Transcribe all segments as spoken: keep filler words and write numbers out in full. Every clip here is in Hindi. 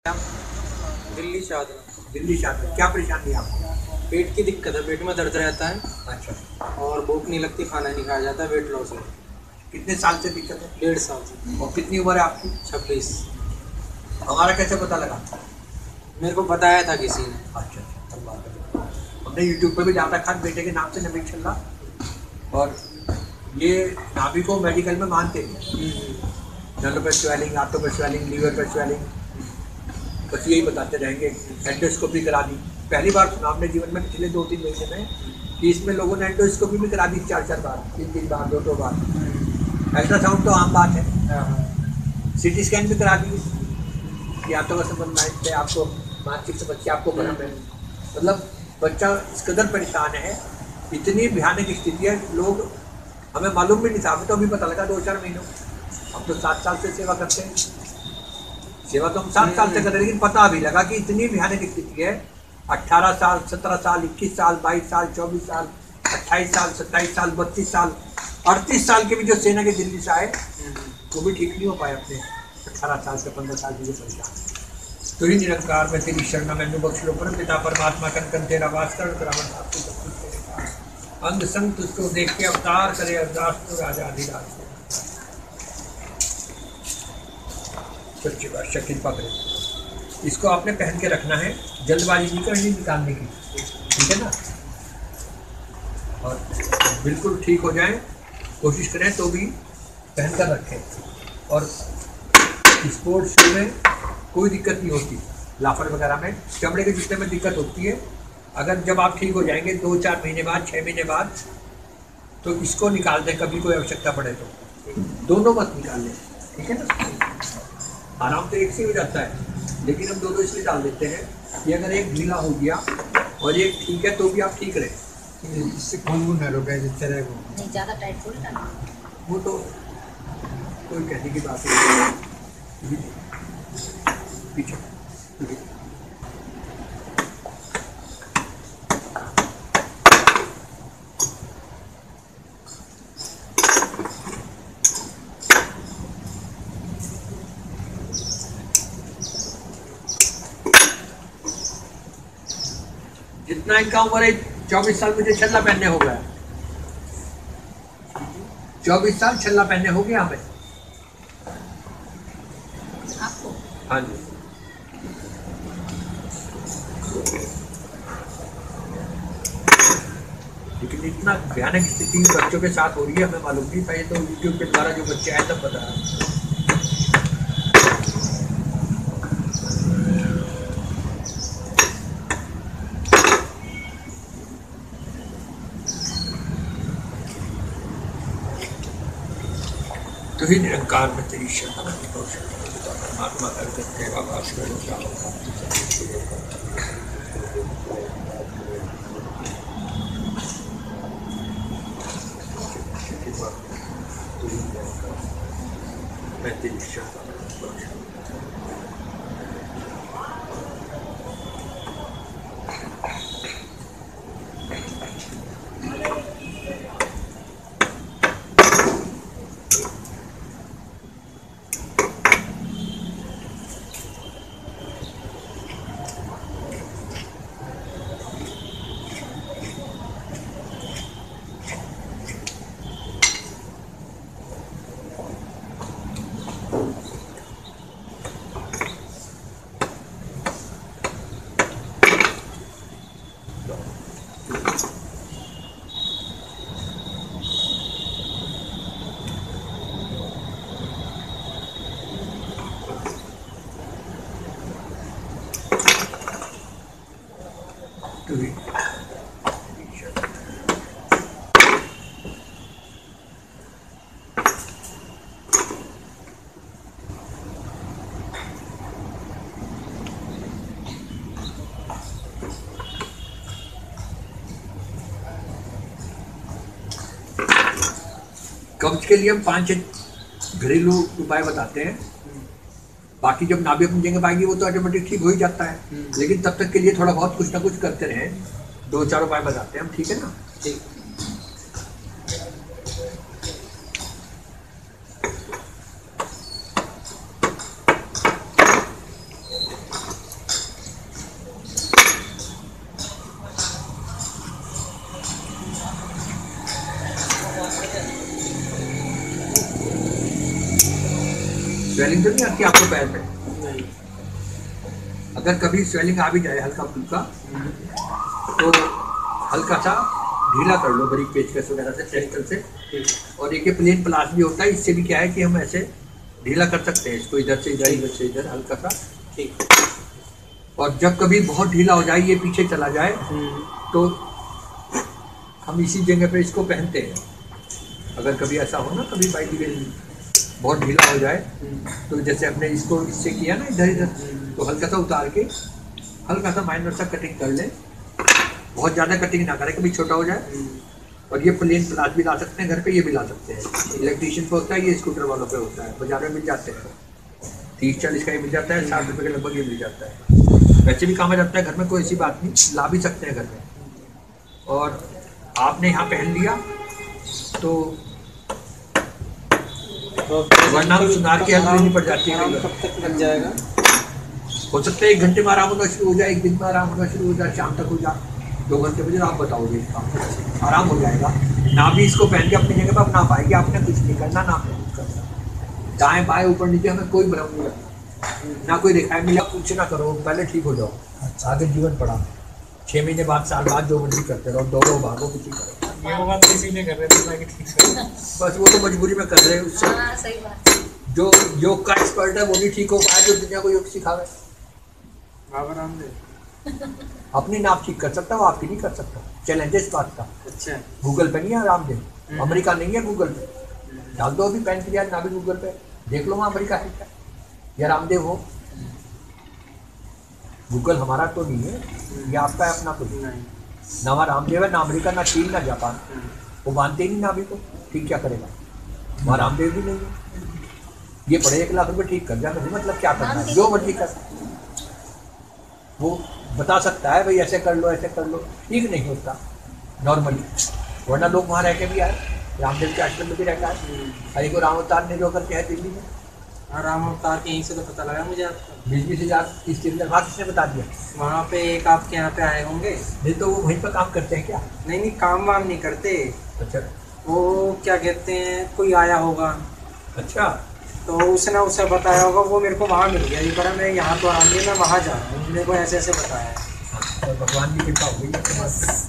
दिल्ली शाहदरा। दिल्ली शाहदरा। क्या परेशानी है आपको? पेट की दिक्कत है, पेट में दर्द रहता है। अच्छा। और भूख नहीं लगती, खाना नहीं खाया जाता, वेट लॉस है। कितने साल से दिक्कत है? डेढ़ साल से। और कितनी उम्र है आपकी? छब्बीस। हमारा कैसे पता लगा? मेरे को बताया था किसी ने। अच्छा अच्छा, तब बात है। हमने यूट्यूब पर भी डाल रखा बेटे के नाम से नवीन छल्ला, और ये नाभि को मेडिकल में मानते हैं। नलों पर स्वेलिंग, आंतों पर स्वेलिंग, लीवर पर स्वेलिंग, बस यही बताते रहेंगे। एंडोस्कोपी करा दी, पहली बार सुना हमने जीवन में पिछले दो तीन महीने में कि इसमें लोगों ने एंडोस्कोपी भी करा दी, चार चार बार, तीन तीन बार, दो दो बार। अल्ट्रासाउंड तो आम बात है। सिटी स्कैन भी करा दी कि आंतों का संबंध है, आपको मानसिक समस्या, आपको भ्रम है। मतलब बच्चा इस कदर परेशान है, इतनी भयानक स्थिति है। लोग, हमें मालूम भी नहीं था, हमें तो अभी पता लगा दो चार महीनों। हम तो सात साल से सेवा करते हैं, सेवा तो हम सात साल से कर रहे हैं, लेकिन पता भी लगा कि इतनी भयानक स्थिति है। अट्ठारह साल, सत्रह साल, इक्कीस साल, बाईस साल, चौबीस साल, अट्ठाईस साल, सत्ताईस साल, बत्तीस साल, अड़तीस साल के भी जो सेना के दिल्ली से आए, वो भी ठीक नहीं हो पाए अपने अठारह साल से पंद्रह साल की जो परेशान। तो ही निरंकार में तेरी शरण मैंने बख्श लो, परम पिता परमात्मा कन कन तेरा वास कर, अंग संग तुझको देख के अवतार करे अरदास तो राजा अधिराज। सच्ची बात, शक्ति पकड़े। इसको आपने पहन के रखना है, जल्दबाजी नहीं करनी निकालने की, ठीक है ना? और बिल्कुल ठीक हो जाए, कोशिश करें तो भी पहन कर रखें। और स्पोर्ट्स शू में कोई दिक्कत नहीं होती, लाफर वगैरह में, चमड़े के जूते में दिक्कत होती है। अगर जब आप ठीक हो जाएंगे दो चार महीने बाद, छः महीने बाद, तो इसको निकाल दें कभी कोई आवश्यकता पड़े तो। दोनों मत निकाल लें, ठीक है ना? आराम तो एक से हो जाता है, लेकिन हम दोनों इसलिए डाल देते हैं कि अगर एक ढीला हो गया और एक ठीक है तो भी आप ठीक रहे। इससे कौन कौन नर हो गया जिस तरह को नहीं, ज़्यादा टाइट थोड़ी ना, वो तो कोई कहने की बात नहीं। पीछे जितना इनका उम्र है, चौबीस साल मुझे छल्ला पहनने हो गया। चौबीस साल छल्ला पहनने हो गया हमें आपको। हाँ जी। लेकिन इतना भयानक स्थिति बच्चों के साथ हो रही है, हमें मालूम नहीं था। ये तो यूट्यूब के द्वारा जो बच्चे आए तब बता रहा। तो ही निरंकार में तेरी शरण परमात्मा करके तेरा वास करो। मैं तेरी शरण to it. कब्ज के लिए हम पांच घरेलू उपाय बताते हैं। बाकी जब नाभि अपनी जगह पाएगी वो तो ऑटोमेटिक ठीक हो ही जाता है, लेकिन तब तक के लिए थोड़ा बहुत कुछ ना कुछ करते रहे। दो चार उपाय बताते हैं हम, ठीक है ना? ठीक। स्वेलिंग तो नहीं आती आपको पैर पे? नहीं। अगर कभी स्वेलिंग आ भी जाए हल्का फुल्का तो हल्का सा ढीला कर लो बरीक पेचकस वगैरह से, टेस्टर से। ठीक। और एक ये प्लेन प्लास भी होता है, इससे भी क्या है कि हम ऐसे ढीला कर सकते हैं इसको, इधर से इधर, इधर से इधर हल्का सा। ठीक। और जब कभी बहुत ढीला हो जाए, ये पीछे चला जाए, तो हम इसी जगह पे इसको पहनते हैं। अगर कभी ऐसा हो ना, कभी बाई दी बहुत ढीला हो जाए, तो जैसे हमने इसको इससे किया ना इधर इधर, तो हल्का सा उतार के हल्का सा माइनर सा कटिंग कर ले, बहुत ज़्यादा कटिंग ना करें, कभी छोटा हो जाए। और ये प्लेन प्लास भी ला सकते हैं घर पे, ये भी ला सकते हैं। इलेक्ट्रीशियन पे होता है, ये स्कूटर वालों पे होता है, बाजार में मिल जाते हैं। तीस चालीस का ये मिल जाता है, साठ रुपये के लगभग ये मिल जाता है। वैसे भी काम आ जाता है घर में, कोई ऐसी बात नहीं, ला भी सकते हैं घर में। और आपने यहाँ पहन लिया तो वरना सुनार की हेल्प लेनी पड़ जाती है। आराम कब तक लग जाएगा? हो सकता है एक घंटे में आराम होना शुरू हो जाए, एक दिन में आराम होना शुरू हो जाए, शाम तक हो जाए, दो घंटे बजे आप बताओगे इसका आराम हो जाएगा। ना भी इसको पहन के अपनी जगह पर आप ना पाएंगे, आपने कुछ नहीं करना, ना आपने कुछ करना। दाएं बाएं ऊपर नीचे हमें कोई भ्रम नहीं लगता, ना कोई दिखाई मिला, कुछ ना करो, पहले ठीक हो जाओ, आगे जीवन पड़ा। छः महीने बाद, साल बाद जो मर्जी करते रहो, दौड़ो भागो, कुछ ही करो। ये वो बात किसी ने कर रहे थे ताकि ठीक से। बस वो तो मजबूरी में कर रहे हैं उससे। हाँ सही बात है। जो योग का एक्सपर्ट है वो नहीं ठीक हो पाया, जो दुनिया को योग सिखावे। बाबा रामदेव अपनी नाप ठीक कर सकता, वो आपकी नहीं कर सकता। चैलेंज है इस बात का। अच्छा। गूगल पे नहीं है रामदेव, अमेरिका नहीं है गूगल पे, डाल दो अभी पेन क्रिया ना भी गूगल पे, देख लो वहाँ अमेरिका है क्या, या रामदेव हो। गूगल हमारा तो नहीं है, ये आपका है अपना तो नहीं। ना वहाँ रामदेव है, ना अमेरिका, ना चीन, ना जापान, वो मानते ही नहीं ना अभी तो, ठीक क्या करेगा, वहाँ रामदेव भी नहीं है। ये पड़े एक लाख रुपये ठीक कर दिया, नहीं मतलब क्या करना है, जो मर्जी कर, वो बता सकता है भाई ऐसे कर लो ऐसे कर लो, ठीक नहीं होता नॉर्मली। वरना लोग वहाँ रह के भी आए, रामदेव के आश्रम में भी रहता है। अरे को राम अवतार ने जो करके है दिल्ली में, हाँ राम अवतार के यहीं से तो पता लगा मुझे आपका। बीस बीस हज़ार तीस तीस हज़ार वहाँ किसने बता दिया? वहाँ पे एक आपके यहाँ पे आए होंगे। नहीं तो वो वहीं पर काम करते हैं क्या? नहीं नहीं, काम वाम नहीं करते। अच्छा वो क्या कहते हैं, कोई आया होगा अच्छा, तो उसने उसे बताया होगा, वो मेरे को वहाँ मिल गया। ये करा मैं यहाँ तो आराम नहीं, मैं वहाँ जा रहा हूँ, मेरे को ऐसे ऐसे बताया है। हाँ, तो भगवान की कृपा हो गई है।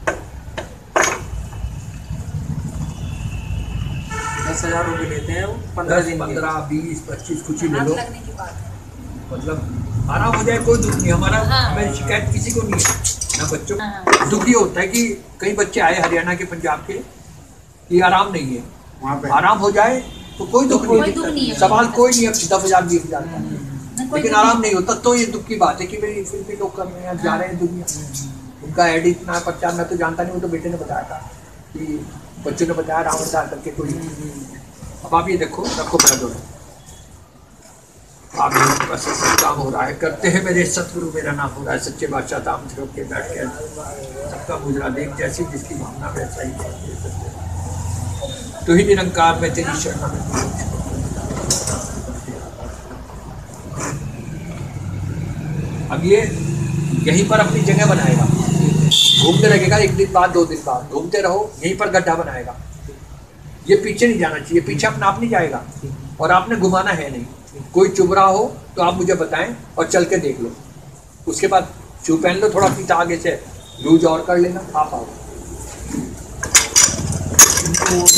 दस हजार रुपये लेते हैं वो पंद्रह दस दिन के। पंद्रह बीस पच्चीस कुछ ही ले आग लो, लगने की बात है। मतलब आराम हो जाए, कोई दुख नहीं हमारा। हाँ। हमें शिकायत किसी को नहीं है, ना बच्चों को। हाँ। दुख ये होता है कि कई बच्चे आए हरियाणा के, पंजाब के, कि आराम नहीं है, वहाँ पे आराम हो जाए तो कोई दुख कोई नहीं, दुख नहीं है। सवाल कोई नहीं है, दस हजार बीस हजार का, ना कोई लेकिन दुख आराम नहीं। नहीं होता तो ये दुख की बात है कि भाई फिर भी लोग कर रहे हैं, जा रहे हैं दुनिया। उनका एड इतना प्रचार मैं तो जानता नहीं, वो तो बेटे ने बताया था कि बच्चों ने बताया राम अवतार करके कोई। अब आप ये देखो, रखो मेरा दोनों, आप मेरे पास सब काम हो रहा है, करते हैं मेरे सतगुरु, मेरा नाम हो रहा है, सच्चे बादशाह धाम से के बैठ के सबका मुजरा देख, जैसी जिसकी भावना वैसा ही तो ही निरंकार में तेरी शरण में। अब ये यहीं पर अपनी जगह बनाएगा, घूमते रहेगा, एक दिन बाद दो दिन बाद घूमते रहो, यहीं पर गड्ढा बनाएगा। ये पीछे नहीं जाना चाहिए, पीछे अपना आप नहीं जाएगा, और आपने घुमाना है नहीं। कोई चुभ रहा हो तो आप मुझे बताएं और चल के देख लो, उसके बाद शू पहन लो, थोड़ा फीता आगे से लूज और कर लेना, आप आओ।